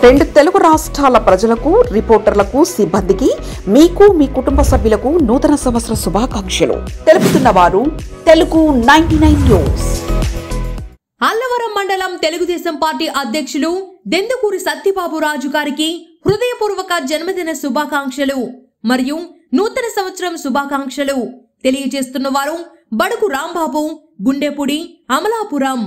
రెండు తెలుగు రాష్ట్రాల ప్రజలకు, రిపోర్టర్లకు, సిబ్బందికి, మీకు మీ కుటుంబ సభ్యులకు నూతన సంవత్సర శుభాకాంక్షలు తెలుపుతున్న వారు తెలుగు 99 న్యూస్. అల్లవరం మండలం తెలుగుదేశం పార్టీ అధ్యక్షులు దెందుకూరి సత్యబాబు రాజు గారికి హృదయపూర్వక జన్మదిన శుభాకాంక్షలు మరియు నూతన సంవత్సరం శుభాకాంక్షలు తెలియజేస్తున్న వారు బడుగు రాంబాబు, గుండెపూడి, అమలాపురం.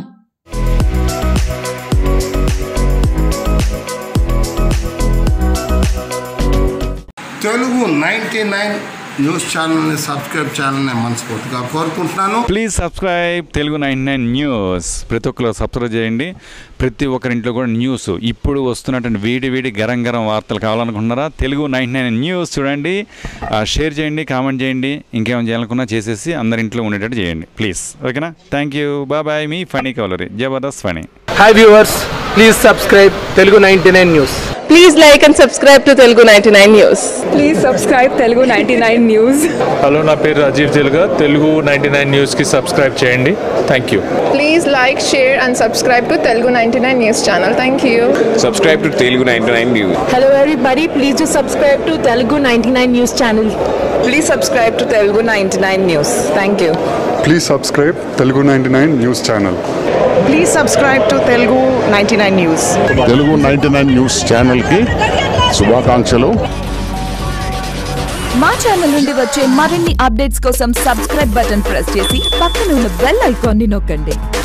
తెలుగు 99 న్యూస్ ఛానల్ని సబ్స్క్రైబ్ చేయాలని మనస్ఫూర్తిగా కోరుకుంటున్నాను. Please subscribe Telugu 99 news. ప్రతి ఒక్కరు సబ్స్క్రైబ్ చేయండి. ప్రతి ఒక్కరింట్లో కూడా న్యూస్ ఇప్పుడు వస్తున్నటువంటి వేడి గరం వార్తలు కావాలనుకుంటున్నారా? తెలుగు 99 న్యూస్ చూడండి, షేర్ చేయండి, కామెంట్ చేయండి. ఇంకేమైనా చేయాలనుకున్నా చేసేసి అందరింట్లో ఉండేటట్టు చేయండి ప్లీజ్. ఓకేనా? Thank you. బాయ్. మీ ఫనీ కవలరీ Jabardasth funny. Hi viewers, please subscribe Telugu 99 news. Please like and subscribe to Telugu 99 News. Please subscribe Telugu 99 News. Hello, నా పేరు రాజీవ్ తెలుగా. తెలుగు 99 న్యూస్కి సబ్స్క్రైబ్ చేయండి. Thank you. Please like, share and subscribe to Telugu 99 News channel. Thank you. Subscribe to Telugu 99 News. Hello everybody, please do subscribe to Telugu 99 News channel. Please subscribe to Telugu 99 News. Thank you. Please subscribe Telugu 99 News channel. Please subscribe to Telugu 99 News. Telugu 99 News channel కి శుభాకాంక్షలు. మా channel నుండి వచ్చే మరిన్ని updates కోసం subscribe button press చేసి పక్కన ఉన్న బెల్ ఐకాన్ ని నొక్కండి.